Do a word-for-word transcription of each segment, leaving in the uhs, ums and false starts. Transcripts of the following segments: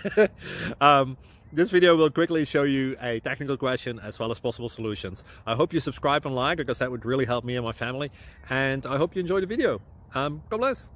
um, this video will quickly show you a technical question as well as possible solutions. I hope you subscribe and like, because that would really help me and my family. And I hope you enjoy the video. Um, God bless.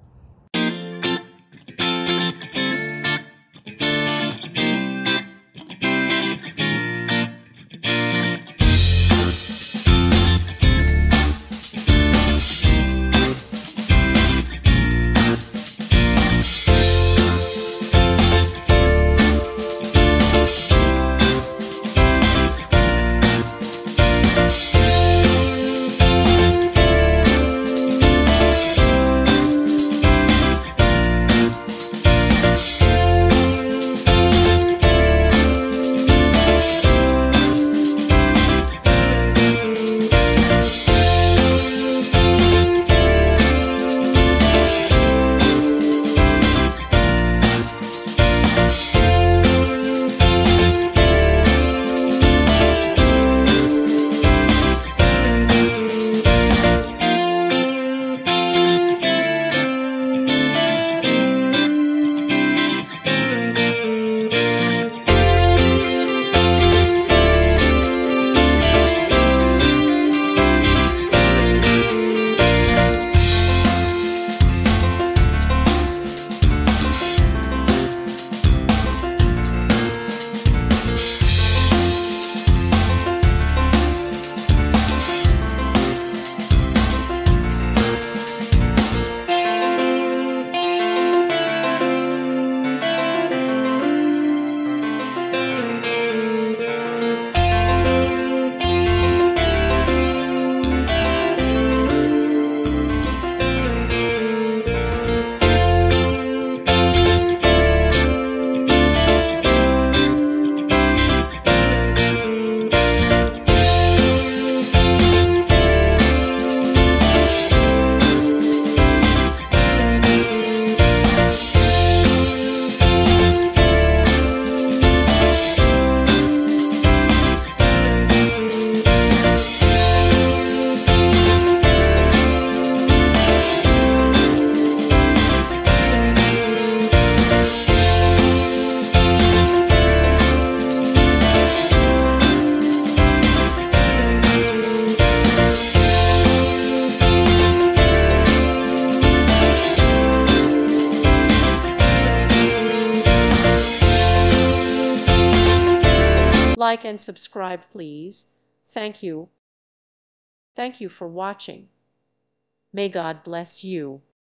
Like and subscribe, please. Thank you. Thank you for watching. May God bless you.